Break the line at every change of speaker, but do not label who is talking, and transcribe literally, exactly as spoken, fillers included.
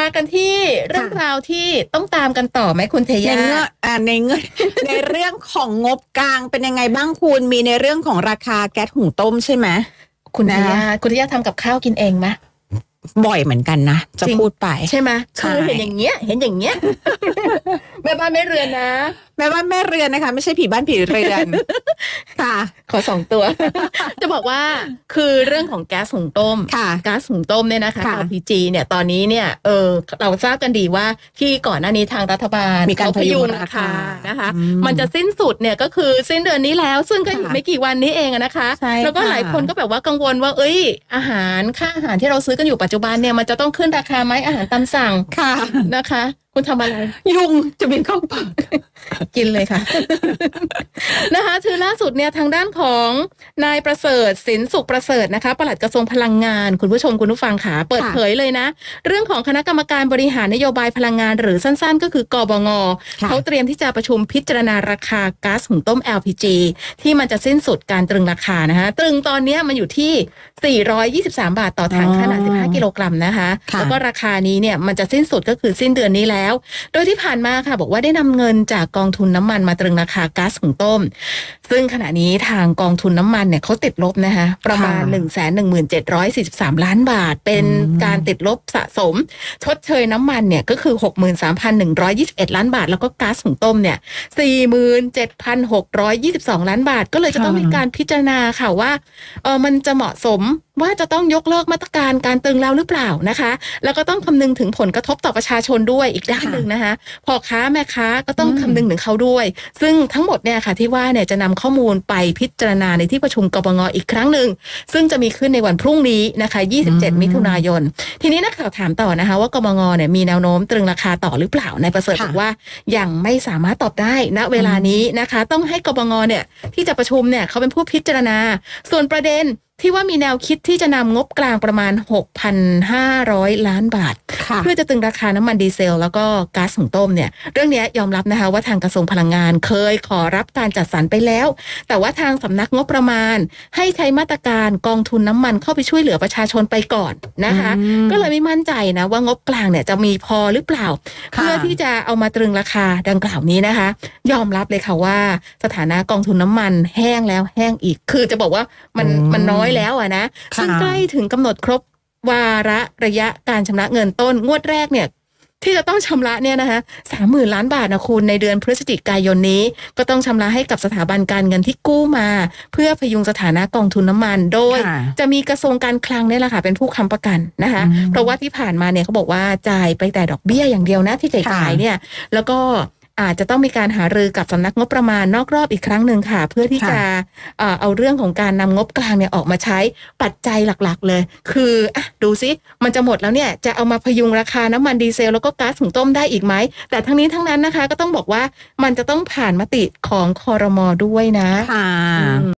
กันที่เรื่องราวที่ต้องตามกันต่อไหมคุณเทย่า
ในเงื่อนอ่าในเงื่อน ในเรื่องของงบกลางเป็นยังไงบ้างคุณมีในเรื่องของราคาแก๊สหุงต้มใช่ไหม
คุณเทย่าคุณเทย่าทำกับข้าวกินเองไหม
บ่อยเหมือนกันนะจะพูดไป
ใช่ไหมคือเห็นอย่างเงี้ยเห็นอย่างเงี้ย แม่บ้านแม่เรือนนะ
แม่บ้านแม่เรือนนะคะไม่ใช่ผีบ้านผีเรือนค่ะ
ขอสองตัว จะบอกว่าคือเรื่องของแก๊สหุงต้มก๊าซหุงต้มเนี่ยนะคะ แอล พี จี เนี่ยตอนนี้เนี่ยเออเราทราบกันดีว่าที่ก่อนหน้านี้ทางรัฐบาล
มีการพยุงราคา
นะคะมันจะสิ้นสุดเนี่ยก็คือสิ้นเดือนนี้แล้วซึ่งก็อีกไม่กี่วันนี้เองนะคะแล้วก็หลายคนก็แบบว่ากังวลว่าเอ้ยอาหารค่าอาหารที่เราซื้อกันอยู่ปัจจุบันเนี่ยมันจะต้องขึ้นราคาไหมอาหารตามสั่ง
ค่ะ
นะคะคุณทำอะไร
ยุงจะบินเข้าปาก
กินเลยค่ะ นะคะคือล่าสุดเนี่ยทางด้านของนายประเสริฐสินสุขประเสริฐนะคะปลัดกระทรวงพลังงานคุณผู้ชมคุณผู้ฟังค่ะเปิดเผยเลยนะเรื่องของคณะกรรมการบริหารนโยบายพลังงานหรือสั้นๆก็คือกบง.เขาเตรียมที่จะประชุมพิจารณาราคาก๊าซหุงต้ม แอล พี จี ที่มันจะสิ้นสุดการตรึงราคานะคะตรึงตอนนี้มันอยู่ที่สี่ร้อยยี่สิบสามบาทต่อถังขนาดสิบห้ากิโลกรัมนะคะแล้วก็ราคานี้เนี่ยมันจะสิ้นสุดก็คือสิ้นเดือนนี้แล้วโดยที่ผ่านมาค่ะบอกว่าได้นำเงินจากกองทุนน้ำมันมาตรึงราคาก๊าซหุงต้มซึ่งขณะนี้ทางกองทุนน้ำมันเนี่ยเขาติดลบนะคะประมาณ หนึ่งแสนหนึ่งหมื่นเจ็ดร้อยสี่สิบสาม ล้านบาทเป็นการติดลบสะสมชดเชยน้ำมันเนี่ยก็คือ หกหมื่นสามพันหนึ่งร้อยยี่สิบเอ็ด ล้านบาทแล้วก็ก๊าซหุงต้มเนี่ย สี่หมื่นเจ็ดพันหกร้อยยี่สิบสอง ล้านบาทก็เลยจะต้องมีการพิจารณาค่ะว่าเออมันจะเหมาะสมว่าจะต้องยกเลิกมาตรการการตรึงแล้วหรือเปล่านะคะแล้วก็ต้องคำนึงถึงผลกระทบต่อประชาชนด้วยอีกด้านหนึ่งนะคะพ่อค้าแม่ค้าก็ต้องคำนึงถึงเขาด้วยซึ่งทั้งหมดเนี่ยค่ะที่ว่าเนี่ยจะนำข้อมูลไปพิจารณาในที่ประชุมกบง.อีกครั้งหนึ่งซึ่งจะมีขึ้นในวันพรุ่งนี้นะคะยี่สิบเจ็ดมิถุนายนทีนี้นักข่าวถามต่อนะคะว่ากบง.เนี่ยมีแนวโน้มตรึงราคาต่อหรือเปล่านายประเสริฐบอกว่ายังไม่สามารถตอบได้ณเวลานี้นะคะต้องให้กบง.เนี่ยที่จะประชุมเนี่ยเขาเป็นผู้พิจารณาส่วนประเด็นที่ว่ามีแนวคิดที่จะนำงบกลางประมาณ หกพันห้าร้อย ล้านบาทเพื่อจะตึงราคาน้ำมันดีเซลแล้วก็ก๊าซหุงต้มเนี่ยเรื่องนี้ยอมรับนะคะว่าทางกระทรวงพลังงานเคยขอรับการจัดสรรไปแล้วแต่ว่าทางสำนักงบประมาณให้ใช้มาตรการกองทุนน้ำมันเข้าไปช่วยเหลือประชาชนไปก่อนนะคะก็เลยไม่มั่นใจนะว่างบกลางเนี่ยจะมีพอหรือเปล่าเพื่อที่จะเอามาตรึงราคาดังกล่าวนี้นะคะยอมรับเลยค่ะว่าสถานะกองทุนน้ำมันแห้งแล้วแห้งอีกคือจะบอกว่ามันมันน้อยแล้วอะนะซึ่งใกล้ถึงกำหนดครบวาระระยะการชำระเงินต้นงวดแรกเนี่ยที่จะต้องชำระเนี่ยนะคะสามหมื่นล้านบาทนะคุณในเดือนพฤศจิกายนนี้ก็ต้องชำระให้กับสถาบันการเงินที่กู้มาเพื่อพยุงสถานะกองทุนน้ำมันโดยจะมีกระทรวงการคลังเนี่ยแหละค่ะเป็นผู้ค้ำประกันนะคะเพราะว่าที่ผ่านมาเนี่ยเขาบอกว่าจ่ายไปแต่ดอกเบี้ยอย่างเดียวนะที่จ่ายเนี่ยแล้วก็อาจจะต้องมีการหารือกับสำนักงบประมาณนอกรอบอีกครั้งหนึ่งค่ะเพื่อที่จะเอ่อเอาเรื่องของการนำงบกลางเนี่ยออกมาใช้ปัจจัยหลักๆเลยคืออ่ะดูซิมันจะหมดแล้วเนี่ยจะเอามาพยุงราคาน้ำมันดีเซลแล้วก็ก๊าซหุงต้มได้อีกไหมแต่ทั้งนี้ทั้งนั้นนะคะก็ต้องบอกว่ามันจะต้องผ่านมติของครม.ด้วยนะค่ะ